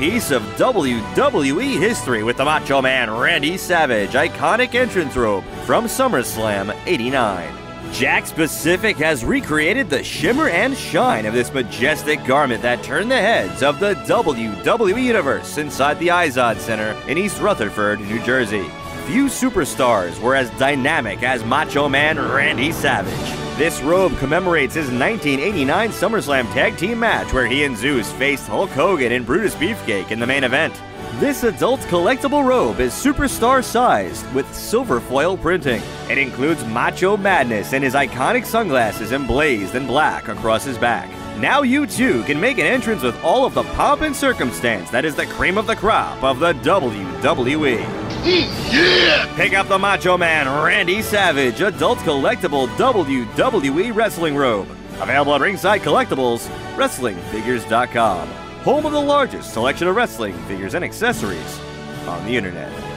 piece of WWE history with the Macho Man Randy Savage iconic entrance robe from SummerSlam '89. Jakks Pacific has recreated the shimmer and shine of this majestic garment that turned the heads of the WWE Universe inside the Izod Center in East Rutherford, New Jersey. Few superstars were as dynamic as Macho Man Randy Savage. This robe commemorates his 1989 SummerSlam Tag Team match where he and Zeus faced Hulk Hogan and Brutus Beefcake in the main event. This adult collectible robe is superstar sized with silver foil printing. It includes Macho Madness and his iconic sunglasses emblazed in black across his back. Now you too can make an entrance with all of the pomp and circumstance that is the cream of the crop of the WWE. Yeah! Pick up the Macho Man Randy Savage adult collectible WWE wrestling robe. Available at Ringside Collectibles, WrestlingFigures.com. Home of the largest selection of wrestling figures and accessories on the internet.